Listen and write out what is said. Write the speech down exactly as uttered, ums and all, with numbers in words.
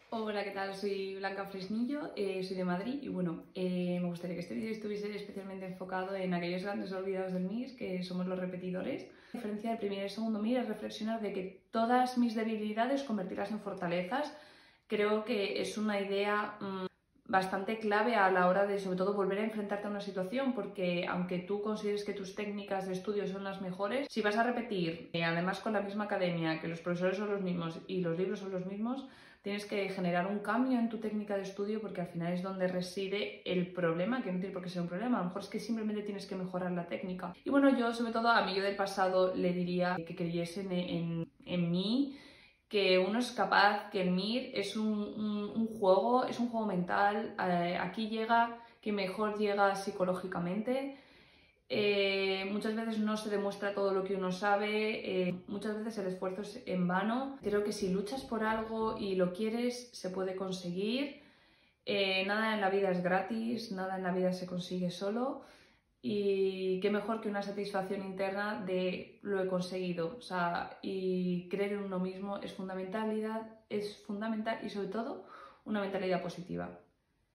Hola, ¿qué tal? Soy Blanca Fresnillo, eh, soy de Madrid y bueno, eh, me gustaría que este vídeo estuviese especialmente enfocado en aquellos grandes olvidados del M I R, que somos los repetidores. La diferencia del primer y el segundo M I R es reflexionar de que todas mis debilidades convertirlas en fortalezas. Creo que es una idea mmm, bastante clave a la hora de, sobre todo, volver a enfrentarte a una situación, porque aunque tú consideres que tus técnicas de estudio son las mejores, si vas a repetir, eh, además con la misma academia, que los profesores son los mismos y los libros son los mismos, tienes que generar un cambio en tu técnica de estudio, porque al final es donde reside el problema, que no tiene por qué ser un problema, a lo mejor es que simplemente tienes que mejorar la técnica. Y bueno, yo sobre todo a mí yo del pasado le diría que creyesen en, en, en mí, que uno es capaz, que el M I R es un, un, un juego, es un juego mental, eh, aquí llega quien mejor llega psicológicamente. Eh, muchas veces no se demuestra todo lo que uno sabe, eh, muchas veces el esfuerzo es en vano. Creo que si luchas por algo y lo quieres, se puede conseguir. Eh, nada en la vida es gratis, nada en la vida se consigue solo. Y qué mejor que una satisfacción interna de lo he conseguido. O sea, y creer en uno mismo es fundamentalidad, es fundamental y sobre todo una mentalidad positiva.